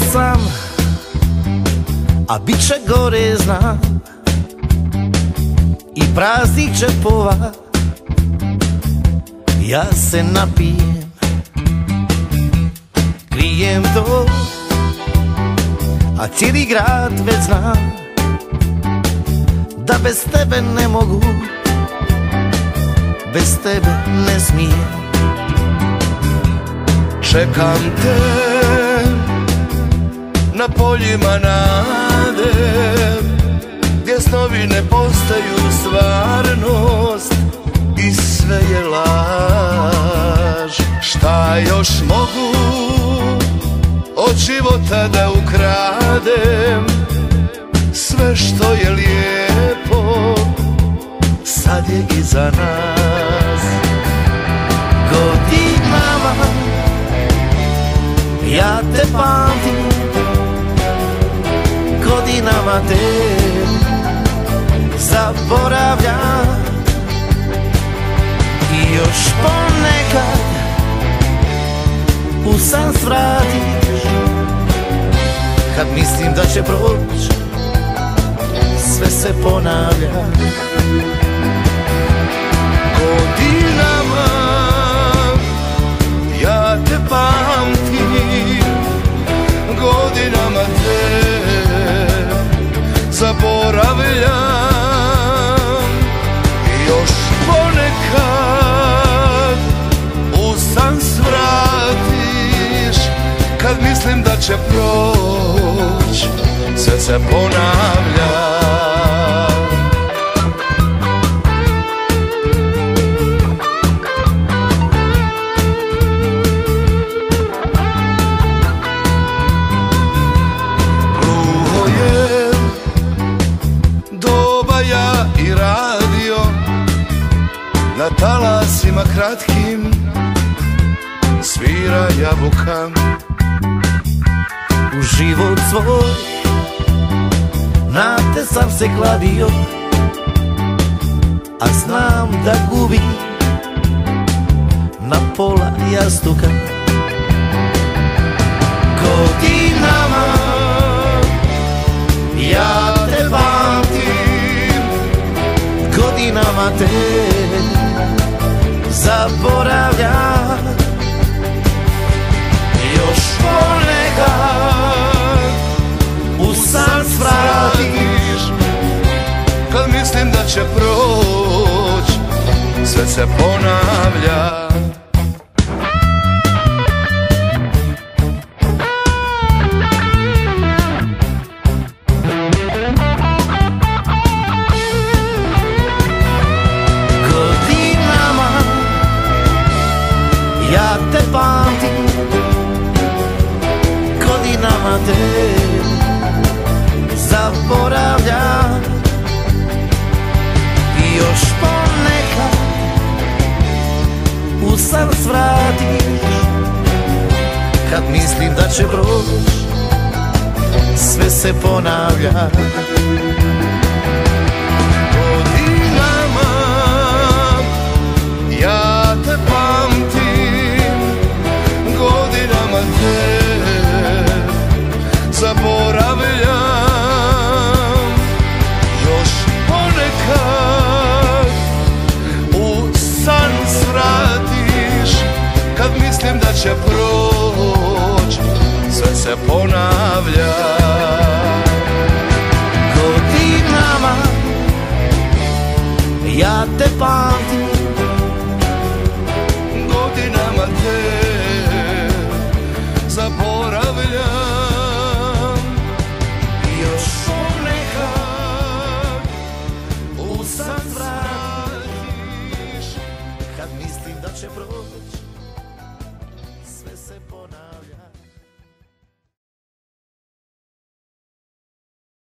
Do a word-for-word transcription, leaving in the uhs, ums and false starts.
sam, a bit će gore znam, i praznih džepova ja se napijem, krijem to, a cijeli grad već zna da bez tebe ne mogu, bez tebe ne smijem. Čekam te na poljima nade, gdje snovi ne postaju stvarnost i sve je laž. Šta još mogu od života da ukradem? Sve što je lijepo sad je iza nas. Godinama ja te pamtim, godinama te zaboravljam, i još ponekad u san svratiš, kad mislim da će proć, sve se ponavlja. Godinama ja te pamtim, godinama te zaboravljam, i još ponekad u san svratiš, kad mislim da će proć, sve se ponavlja. Na talasima kratkim svira jabuka. U život svoj na te sam se kladio, a znam da gubim na pola jastuka. Godinama ja te pamtim, godinama te zaboravljam, još ponekad u san svratiš, kad mislim da će proć, sve se ponavlja. ja te pamtim, godinama te zaboravljam, i još ponekad u san svratiš, kad mislim da će proć, sve se ponavlja. Godinama ja te pamtim, godinama te zaboravljam, još ponekad u san svratiš, kad mislim da će proć, sve se ponavlja. Godinama ja te pamtim,